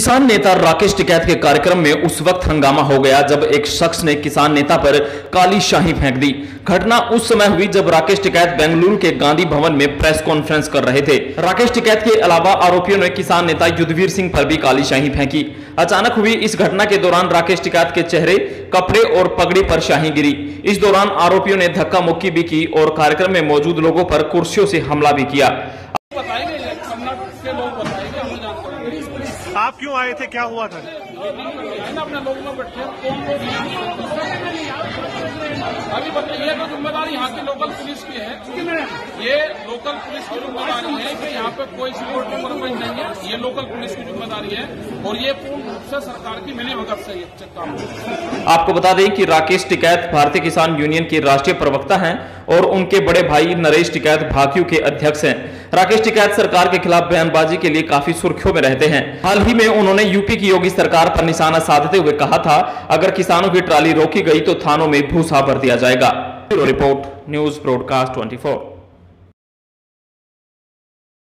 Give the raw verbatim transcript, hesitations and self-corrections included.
किसान नेता राकेश टिकैत के कार्यक्रम में उस वक्त हंगामा हो गया जब एक शख्स ने किसान नेता पर काली शाही फेंक दी। घटना उस समय हुई जब राकेश टिकैत बेंगलुरु के गांधी भवन में प्रेस कॉन्फ्रेंस कर रहे थे। राकेश टिकैत के अलावा आरोपियों ने किसान नेता युद्धवीर सिंह पर भी काली शाही फेंकी। अचानक हुई इस घटना के दौरान राकेश टिकैत के चेहरे, कपड़े और पगड़ी पर शाही गिरी। इस दौरान आरोपियों ने धक्का मुक्की भी की और कार्यक्रम में मौजूद लोगों पर कुर्सियों से हमला भी किया। आप क्यों आए थे, क्या हुआ था? अपने लोगों में बैठे अभी बताइए, तो जिम्मेदारी यहाँ की लोकल पुलिस की है। ये लोकल पुलिस की जिम्मेदारी है कि यहाँ पे कोई सिक्योरिटी परमिट नहीं है, ये लोकल पुलिस की जिम्मेदारी है और ये पूर्ण रूप से सरकार की मिलीभगत से ये काम। आपको बता दें कि राकेश टिकैत भारतीय किसान यूनियन के राष्ट्रीय प्रवक्ता हैं और उनके बड़े भाई नरेश टिकैत भाकियू के अध्यक्ष हैं। राकेश टिकैत सरकार के खिलाफ बयानबाजी के लिए काफी सुर्खियों में रहते हैं। हाल ही में उन्होंने यूपी की योगी सरकार पर निशाना साधते हुए कहा था, अगर किसानों की ट्राली रोकी गई तो थानों में भूसा भर दिया जाएगा। रिपोर्ट न्यूज ब्रॉडकास्ट चौबीस।